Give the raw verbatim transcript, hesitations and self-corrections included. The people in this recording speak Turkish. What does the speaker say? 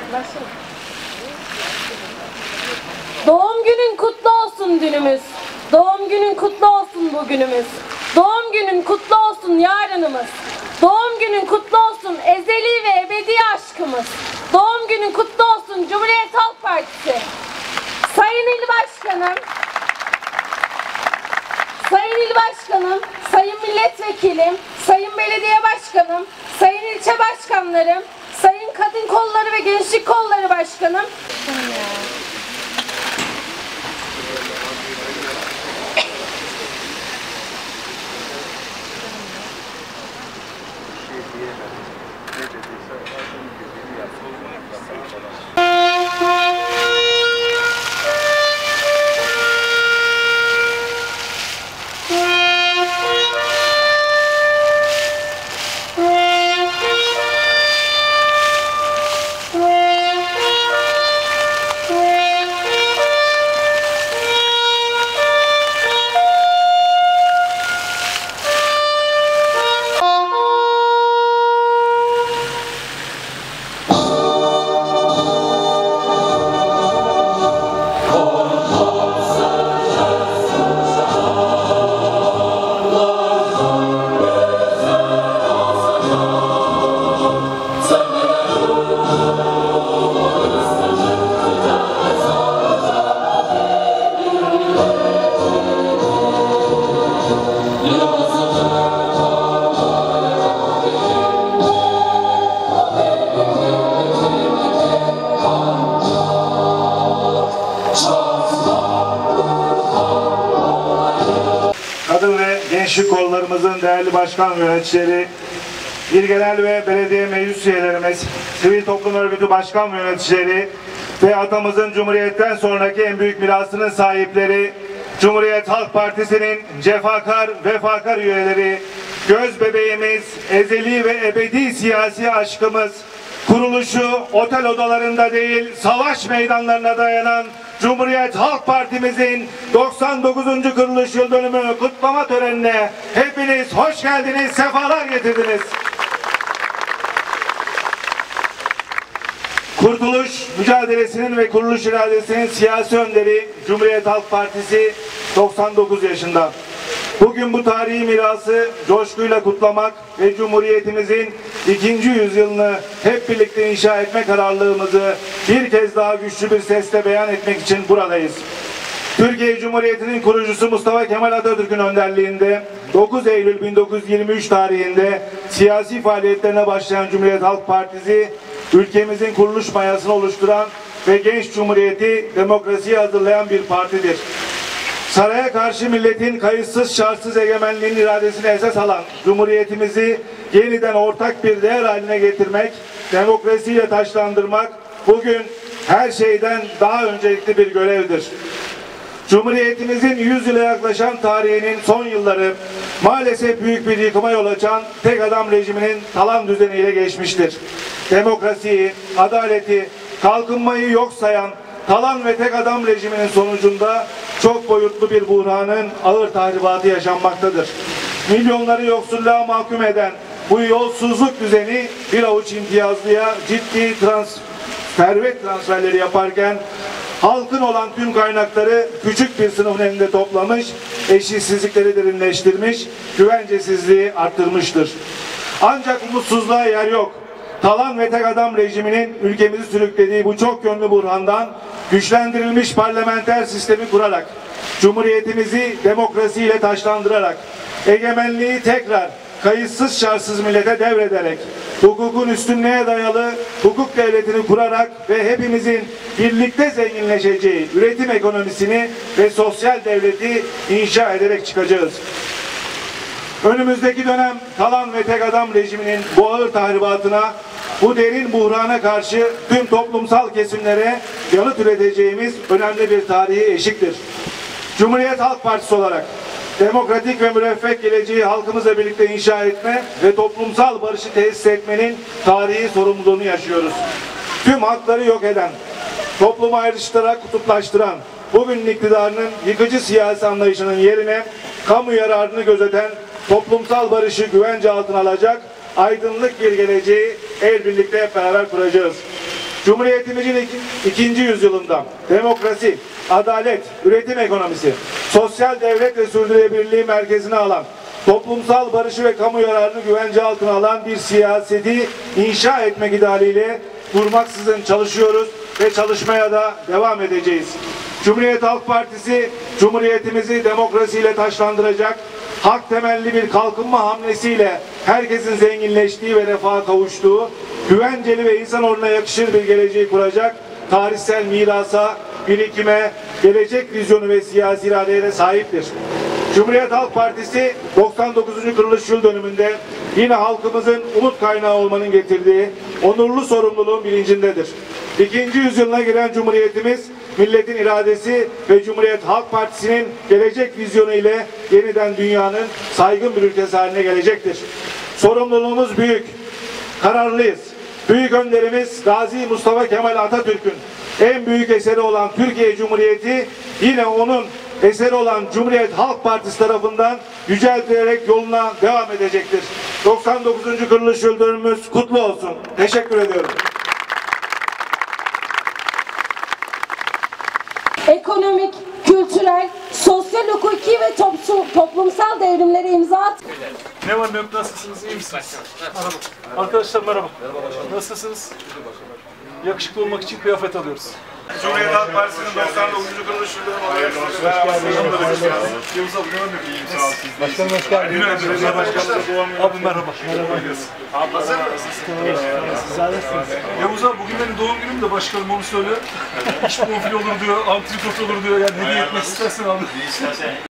Doğum günün kutlu olsun dünümüz. Doğum günün kutlu olsun bugünümüz. Doğum günün kutlu olsun yarınımız. Doğum günün kutlu olsun ezeli ve ebedi aşkımız. Doğum günün kutlu olsun Cumhuriyet Halk Partisi. Sayın İl Başkanım, Sayın İl Başkanım, Sayın Milletvekilim, Sayın Belediye Başkanım, Sayın İlçe Başkanlarım, Sayın Kadın Kolları ve Gençlik Kolları Başkanım. Kadın ve gençlik kollarımızın değerli başkan yöneticileri, il genel ve belediye meclis üyelerimiz, sivil toplum örgütü başkan yöneticileri ve atamızın Cumhuriyet'ten sonraki en büyük mirasının sahipleri, Cumhuriyet Halk Partisi'nin cefakar, vefakar üyeleri, göz bebeğimiz, ezeli ve ebedi siyasi aşkımız, kuruluşu otel odalarında değil, savaş meydanlarına dayanan Cumhuriyet Halk Partimizin doksan dokuzuncu kuruluş yıl dönümü kutlama törenine hepiniz hoş geldiniz, sefalar getirdiniz. Kurtuluş mücadelesinin ve kuruluş iradesinin siyasi önderi Cumhuriyet Halk Partisi doksan dokuz yaşında. Bugün bu tarihi mirası coşkuyla kutlamak ve Cumhuriyetimizin ikinci yüzyılını hep birlikte inşa etme kararlılığımızı bir kez daha güçlü bir sesle beyan etmek için buradayız. Türkiye Cumhuriyeti'nin kurucusu Mustafa Kemal Atatürk'ün önderliğinde dokuz Eylül bin dokuz yüz yirmi üç tarihinde siyasi faaliyetlerine başlayan Cumhuriyet Halk Partisi, ülkemizin kuruluş mayasını oluşturan ve genç cumhuriyeti demokrasiye hazırlayan bir partidir. Saraya karşı milletin kayıtsız şartsız egemenliğinin iradesini esas alan Cumhuriyetimizi yeniden ortak bir değer haline getirmek, demokrasiyle taçlandırmak bugün her şeyden daha öncelikli bir görevdir. Cumhuriyetimizin yüz yıla yaklaşan tarihinin son yılları maalesef büyük bir yıkıma yol açan tek adam rejiminin talan düzeniyle geçmiştir. Demokrasiyi, adaleti, kalkınmayı yok sayan talan ve tek adam rejiminin sonucunda çok boyutlu bir buhranın ağır tahribatı yaşanmaktadır. Milyonları yoksulluğa mahkum eden bu yolsuzluk düzeni bir avuç imtiyazlıya ciddi trans, servet transferleri yaparken halkın olan tüm kaynakları küçük bir sınıfın elinde toplamış, eşitsizlikleri derinleştirmiş, güvencesizliği arttırmıştır. Ancak umutsuzluğa yer yok. Talan ve tek adam rejiminin ülkemizi sürüklediği bu çok yönlü burhandan güçlendirilmiş parlamenter sistemi kurarak, Cumhuriyetimizi demokrasiyle taçlandırarak, egemenliği tekrar kayıtsız şartsız millete devrederek, hukukun üstünlüğe dayalı hukuk devletini kurarak ve hepimizin birlikte zenginleşeceği üretim ekonomisini ve sosyal devleti inşa ederek çıkacağız. Önümüzdeki dönem talan ve tek adam rejiminin bu ağır tahribatına, bu derin buhrana karşı tüm toplumsal kesimlere yanıt üreteceğimiz önemli bir tarihi eşiktir. Cumhuriyet Halk Partisi olarak demokratik ve müreffeh geleceği halkımızla birlikte inşa etme ve toplumsal barışı tesis etmenin tarihi sorumluluğunu yaşıyoruz. Tüm hakları yok eden, toplumu ayrıştırarak kutuplaştıran, bugünün iktidarının yıkıcı siyasi anlayışının yerine kamu yararını gözeten, toplumsal barışı güvence altına alacak aydınlık bir geleceği el birlikte hep beraber kuracağız. Cumhuriyetimizin iki- ikinci yüzyılında demokrasi, adalet, üretim ekonomisi, sosyal devlet ve sürdürülebilirliği merkezine alan, toplumsal barışı ve kamu yararını güvence altına alan bir siyaseti inşa etmek idealiyle durmaksızın çalışıyoruz ve çalışmaya da devam edeceğiz. Cumhuriyet Halk Partisi, Cumhuriyetimizi demokrasiyle taşlandıracak, hak temelli bir kalkınma hamlesiyle herkesin zenginleştiği ve refaha kavuştuğu, güvenceli ve insanoğluna yakışır bir geleceği kuracak, tarihsel mirasa, birikime, gelecek vizyonu ve siyasi iradeye de sahiptir. Cumhuriyet Halk Partisi doksan dokuzuncu kuruluş yıl dönümünde yine halkımızın umut kaynağı olmanın getirdiği onurlu sorumluluğun bilincindedir. İkinci yüzyılına giren Cumhuriyetimiz, milletin iradesi ve Cumhuriyet Halk Partisi'nin gelecek vizyonu ile yeniden dünyanın saygın bir ülkesi haline gelecektir. Sorumluluğumuz büyük, kararlıyız. Büyük önderimiz Gazi Mustafa Kemal Atatürk'ün en büyük eseri olan Türkiye Cumhuriyeti yine onun eseri olan Cumhuriyet Halk Partisi tarafından yüceltilerek yoluna devam edecektir. doksan dokuzuncu kuruluş yıl dönümümüz kutlu olsun. Teşekkür ediyorum. Ekonomik, kültürel, sosyal, hukuki ve topsu- toplumsal devrimlere imza at. Ne var ne yok, nasılsınız, iyi misiniz? Merhaba. Arkadaşlar merhaba. Nasılsınız? Yakışıklı olmak için kıyafet alıyoruz. Cumhuriyet Halk Partisi'nin doksan dokuzuncu kuruluş yıl dönümü olarak Başkanım hoş geldiniz. Abi merhaba. Hazır mısınız? Siz alırsınız. Yavuz abi bugün benim doğum günüm de başkanım onu söylüyor. İş bonfile olur diyor, antrikot olur diyor. Yani hediye etmek istersen abi.